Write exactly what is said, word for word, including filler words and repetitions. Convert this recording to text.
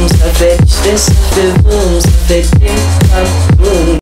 boum, ça fait, je fais, ça fait boum, ça fait tic tac boum.